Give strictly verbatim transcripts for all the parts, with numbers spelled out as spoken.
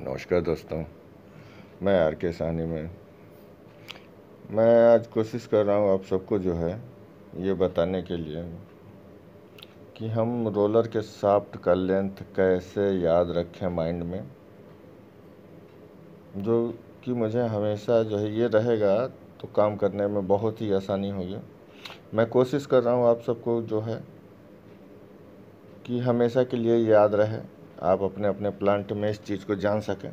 नमस्कार दोस्तों, मैं आर के साहनी में मैं आज कोशिश कर रहा हूँ आप सबको जो है ये बताने के लिए कि हम रोलर के शाफ्ट का लेंथ कैसे याद रखें माइंड में, जो कि मुझे हमेशा जो है ये रहेगा तो काम करने में बहुत ही आसानी होगी। मैं कोशिश कर रहा हूँ आप सबको जो है कि हमेशा के लिए याद रहे, आप अपने अपने प्लांट में इस चीज़ को जान सकें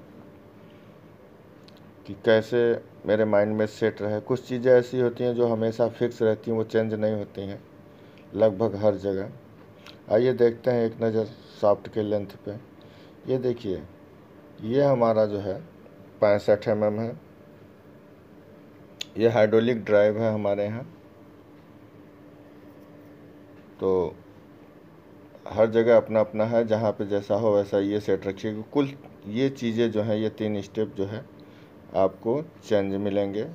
कि कैसे मेरे माइंड में सेट रहे। कुछ चीज़ें ऐसी होती हैं जो हमेशा फिक्स रहती हैं, वो चेंज नहीं होती हैं लगभग हर जगह। आइए देखते हैं एक नज़र शाफ्ट के लेंथ पे। ये देखिए, ये हमारा जो है पैंसठ एम एम है। ये हाइड्रोलिक ड्राइव है हमारे यहाँ, तो हर जगह अपना अपना है, जहाँ पे जैसा हो वैसा ये सेट रखिएगा। कुल ये चीज़ें जो हैं, ये तीन स्टेप जो है आपको चेंज मिलेंगे।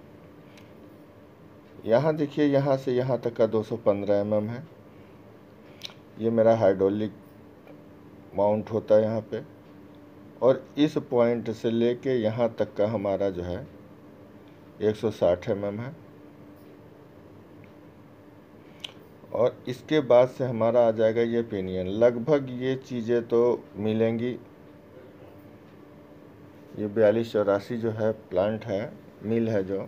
यहाँ देखिए, यहाँ से यहाँ तक का दो सौ पंद्रह एम एम है। ये मेरा हाइड्रोलिक माउंट होता है यहाँ पे, और इस पॉइंट से लेके यहाँ तक का हमारा जो है एक सौ साठ एम एम है। और इसके बाद से हमारा आ जाएगा ये पिनियन। लगभग ये चीज़ें तो मिलेंगी। ये बयालीस चौरासी जो है प्लांट है, मिल है जो,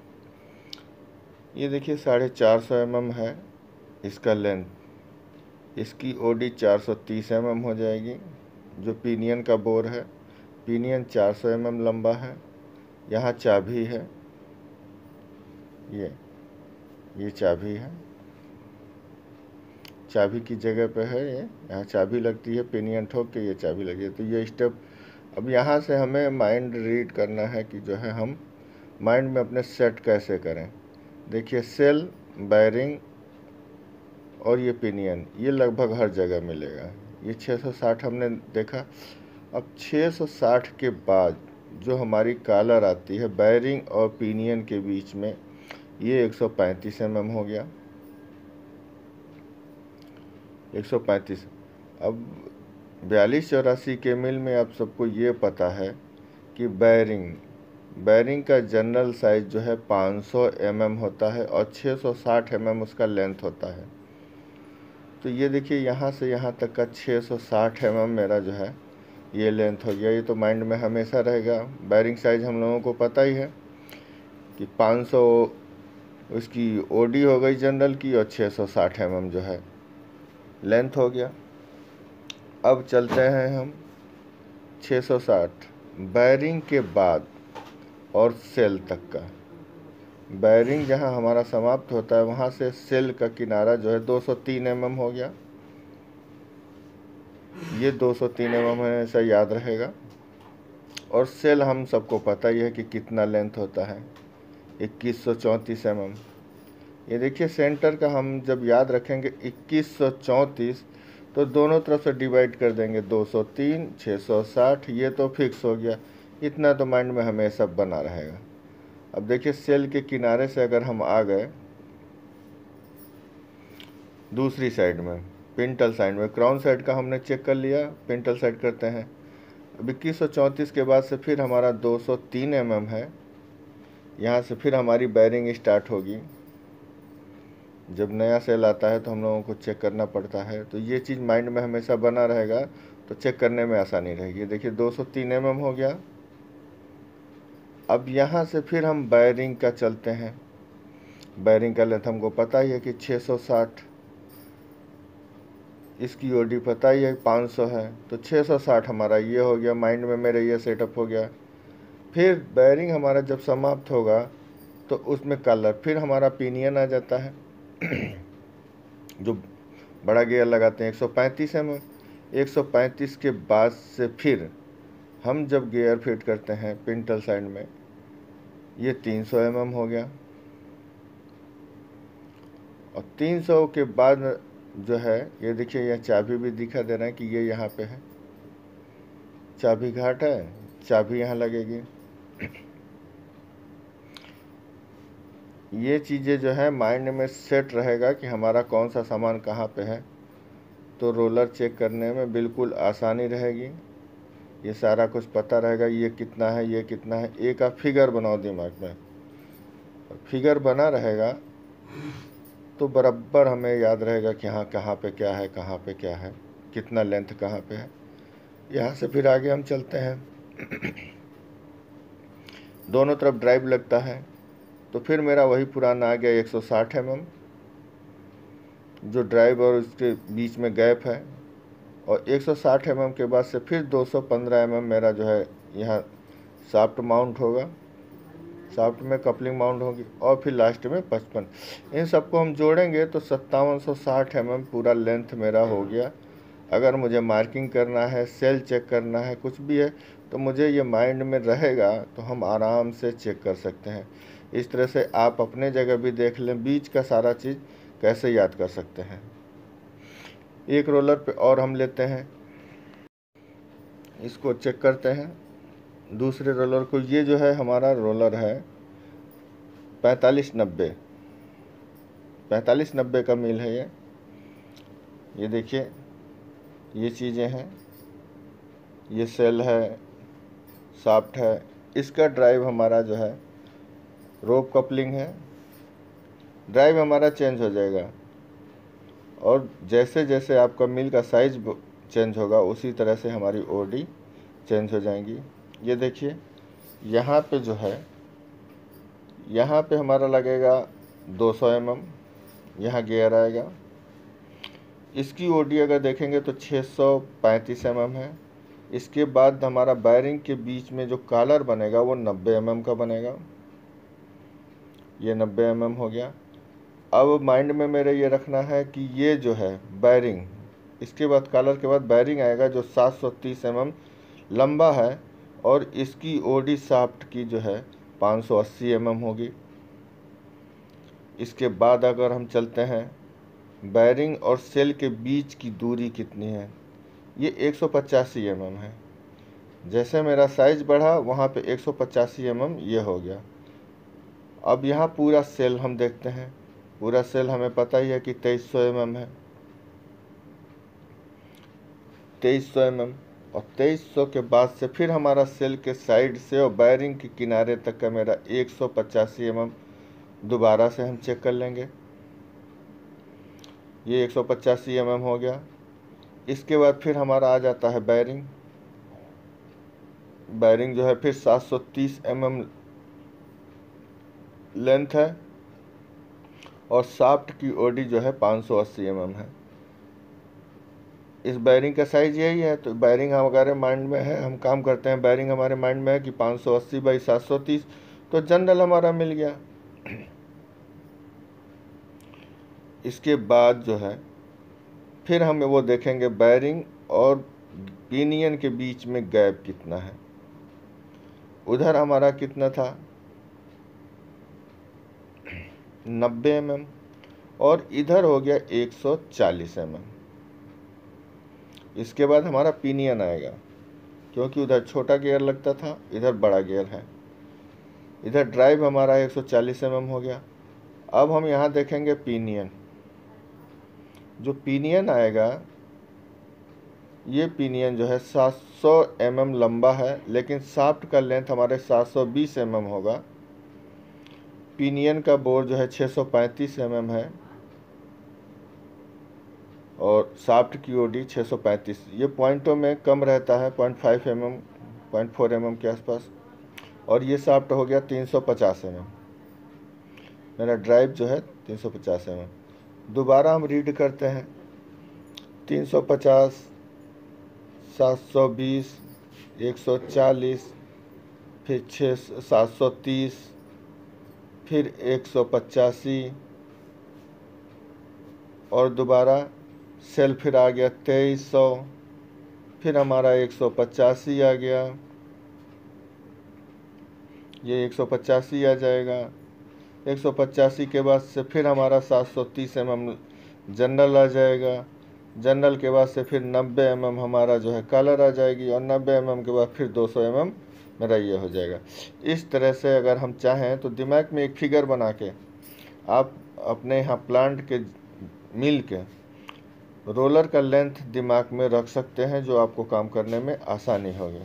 ये देखिए साढ़े चार सौ एम एम है इसका लेंथ। इसकी ओडी चार सौ तीस एम एम हो जाएगी। जो पिनियन का बोर है, पिनियन चार सौ एम एम लंबा है। यहाँ चाबी है, ये ये चाबी है, चाबी की जगह पे है ये। यहाँ चाबी लगती है, पिनियन ठोक के ये चाबी लगी है। तो ये स्टेप अब यहाँ से हमें माइंड रीड करना है कि जो है हम माइंड में अपने सेट कैसे करें। देखिए, सेल, बैरिंग और ये पिनियन, ये लगभग हर जगह मिलेगा। ये छः सौ साठ हमने देखा। अब छः सौ साठ के बाद जो हमारी कॉलर आती है बैरिंग और पिनियन के बीच में, ये एक सौ पैंतीस एम एम हो गया, एक सौ पैंतीस। अब बयालीस चौरासी के मिल में आप सबको ये पता है कि बैरिंग बैरिंग का जनरल साइज जो है पाँच सौ एम एम होता है और छः सौ साठ एम एम उसका लेंथ होता है। तो ये देखिए, यहाँ से यहाँ तक का छः सौ साठ एम एम मेरा जो है ये लेंथ हो गया। ये तो माइंड में हमेशा रहेगा। बैरिंग साइज हम लोगों को पता ही है कि पाँच सौ उसकी ओडी हो गई जनरल की, और छः सौ साठ एम एम जो है लेंथ हो गया। अब चलते हैं हम छः सौ साठ बैरिंग के बाद और सेल तक का। बैरिंग जहां हमारा समाप्त होता है, वहां से सेल का किनारा जो है दो सौ तीन एम एम हो गया। ये दो सौ तीन एम एम है, ऐसा याद रहेगा। और सेल हम सबको पता ही है कि कितना लेंथ होता है, इक्कीस सौ चौंतीस एम एम। ये देखिए, सेंटर का हम जब याद रखेंगे इक्कीस सौ चौंतीस, तो दोनों तरफ से डिवाइड कर देंगे दो सौ तीन, छः सौ साठ, ये तो फिक्स हो गया। इतना तो माइंड में हमेशा बना रहेगा। अब देखिए, सेल के किनारे से अगर हम आ गए दूसरी साइड में, पिंटल साइड में, क्राउन साइड का हमने चेक कर लिया, पिंटल साइड करते हैं। अब इक्कीस सौ चौंतीस के बाद से फिर हमारा दो सौ तीन एम एम है। यहाँ से फिर हमारी बैरिंग स्टार्ट होगी। जब नया सेल आता है तो हम लोगों को चेक करना पड़ता है, तो ये चीज़ माइंड में हमेशा बना रहेगा, तो चेक करने में आसानी रहेगी। देखिए, दो सौ तीन एम एम हो गया। अब यहाँ से फिर हम बैरिंग का चलते हैं। बैरिंग का लेंथ हमको पता ही है कि छः सौ साठ, इसकी ओडी पता ही है पाँच सौ है, तो छः सौ साठ हमारा ये हो गया। माइंड में मेरे ये सेटअप हो गया। फिर बैरिंग हमारा जब समाप्त होगा तो उसमें कलर, फिर हमारा पिनियन आ जाता है जो बड़ा गियर लगाते हैं एक सौ पैंतीस एम एम। एक सौ पैंतीस के बाद से फिर हम जब गियर फिट करते हैं पिंटल साइड में, ये तीन सौ एम एम हो गया। और तीन सौ के बाद जो है, ये देखिए, यह चाबी भी दिखा दे रहा है कि ये यहाँ पे है, चाबी घाट है, चाबी यहाँ लगेगी। ये चीज़ें जो है माइंड में सेट रहेगा कि हमारा कौन सा सामान कहाँ पे है, तो रोलर चेक करने में बिल्कुल आसानी रहेगी। ये सारा कुछ पता रहेगा, ये कितना है, ये कितना है। एक आप फिगर बनाओ दिमाग में, फिगर बना रहेगा तो बराबर हमें याद रहेगा कि हाँ कहाँ पे क्या है, कहाँ पे क्या है, कितना लेंथ कहाँ पे है। यहाँ से फिर आगे हम चलते हैं। दोनों तरफ ड्राइव लगता है, तो फिर मेरा वही पुराना आ गया एक सौ साठ एम एम, जो ड्राइव और उसके बीच में गैप है। और एक सौ साठ एम एम के बाद से फिर दो सौ पंद्रह एम एम मेरा जो है यहाँ शाफ्ट माउंट होगा, शाफ्ट में कपलिंग माउंट होगी, और फिर लास्ट में पचपन। इन सबको हम जोड़ेंगे तो सत्तावन सौ साठ एम एम पूरा लेंथ मेरा हो गया। अगर मुझे मार्किंग करना है, सेल चेक करना है, कुछ भी है, तो मुझे ये माइंड में रहेगा तो हम आराम से चेक कर सकते हैं। इस तरह से आप अपने जगह भी देख लें बीच का सारा चीज़ कैसे याद कर सकते हैं। एक रोलर पे और हम लेते हैं, इसको चेक करते हैं दूसरे रोलर को। ये जो है हमारा रोलर है पैंतालीस नब्बे, पैंतालीस नब्बे का मील है ये। ये देखिए ये चीज़ें हैं, ये सेल है, शाफ्ट है। इसका ड्राइव हमारा जो है रोप कपलिंग है। ड्राइव हमारा चेंज हो जाएगा, और जैसे जैसे आपका मील का साइज चेंज होगा उसी तरह से हमारी ओडी चेंज हो जाएंगी। ये देखिए यहाँ पे जो है, यहाँ पे हमारा लगेगा दो सौ एम एम, यहाँ गियर आएगा। इसकी ओडी अगर देखेंगे तो छः सौ पैंतीस एम एम है। इसके बाद हमारा बैरिंग के बीच में जो कॉलर बनेगा वो नब्बे एम एम का बनेगा, ये नब्बे एम एम हो गया। अब माइंड में मेरे ये रखना है कि ये जो है बैरिंग, इसके बाद कॉलर के बाद बैरिंग आएगा जो सात सौ तीस एम एम लंबा है, और इसकी ओडी शाफ्ट की जो है पाँच सौ अस्सी एम एम होगी। इसके बाद अगर हम चलते हैं बैरिंग और सेल के बीच की दूरी कितनी है, ये एक सौ पचासी एम एम है। जैसे मेरा साइज बढ़ा वहाँ पे एक सौ पचासी एम एम ये हो गया। अब यहाँ पूरा सेल हम देखते हैं, पूरा सेल हमें पता ही है कि तेईस सौ एम एम है, तेईस सौ एम एम। और तेईस सौ के बाद से फिर हमारा सेल के साइड से और बैरिंग के किनारे तक का मेरा एक सौ पचासी एम एम दोबारा से हम चेक कर लेंगे। ये एक सौ पचासी एम एम हो गया। इसके बाद फिर हमारा आ जाता है बैरिंग। बैरिंग जो है फिर सात सौ तीस एम एम लेंथ है, और शाफ्ट की ओडी जो है पाँच सौ अस्सी एम एम है। इस बैरिंग का साइज यही है, तो बैरिंग हमारे माइंड में है, हम काम करते हैं बैरिंग हमारे माइंड में है कि पाँच सौ अस्सी बाई सात सौ तीस, तो जनरल हमारा मिल गया। इसके बाद जो है फिर हम वो देखेंगे बैरिंग और पिनियन के बीच में गैप कितना है। उधर हमारा कितना था नब्बे एम एम, और इधर हो गया एक सौ चालीस एम एम। इसके बाद हमारा पिनियन आएगा, क्योंकि उधर छोटा गियर लगता था, इधर बड़ा गियर है। इधर ड्राइव हमारा एक सौ चालीस एम एम हो गया। अब हम यहाँ देखेंगे पिनियन। जो पिनियन आएगा, ये पिनियन जो है सात सौ एम एम लंबा है, लेकिन शाफ्ट का लेंथ हमारे सात सौ बीस एम एम होगा। पिनियन का बोर जो है छः सौ पैंतीस एम एम है, और शाफ्ट की ओडी छः सौ पैंतीस। ये पॉइंटों में कम रहता है, point five M M, point four M M के आसपास। और ये शाफ्ट हो गया तीन सौ पचास एम एम। मेरा ड्राइव जो है तीन सौ पचास एम एम। दोबारा हम रीड करते हैं, तीन सौ पचास, सात सौ बीस, एक सौ चालीस, फिर छः सात सौ तीस, फिर एक सौ पचासी, और दोबारा सेल फिर आ गया तेईस सौ, फिर हमारा एक सौ पचासी आ गया, ये एक सौ पचासी आ जाएगा। एक सौ पचासी के बाद से फिर हमारा सात सौ तीस एम एम जनरल आ जाएगा। जनरल के बाद से फिर नब्बे एम एम हमारा जो है कॉलर आ जाएगी, और नब्बे एम एम के बाद फिर दो सौ एम एम मेरा ये हो जाएगा। इस तरह से अगर हम चाहें तो दिमाग में एक फिगर बना के आप अपने यहाँ प्लांट के मिल के रोलर का लेंथ दिमाग में रख सकते हैं, जो आपको काम करने में आसानी होगी।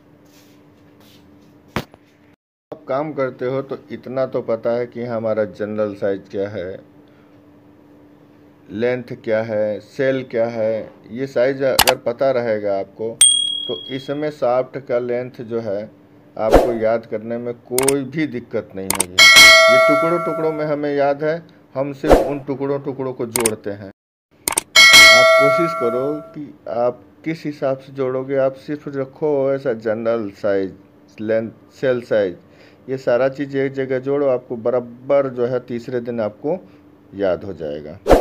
आप काम करते हो तो इतना तो पता है कि हमारा जनरल साइज क्या है, लेंथ क्या है, सेल क्या है। ये साइज अगर पता रहेगा आपको तो इसमें शाफ्ट का लेंथ जो है आपको याद करने में कोई भी दिक्कत नहीं होगी। ये टुकड़ों टुकड़ों में हमें याद है, हम सिर्फ उन टुकड़ों टुकड़ों को जोड़ते हैं। आप कोशिश करो कि आप किस हिसाब से जोड़ोगे, आप सिर्फ रखो ऐसा general size, length, cell size, ये सारा चीज़ एक जगह जोड़ो, आपको बराबर जो है तीसरे दिन आपको याद हो जाएगा।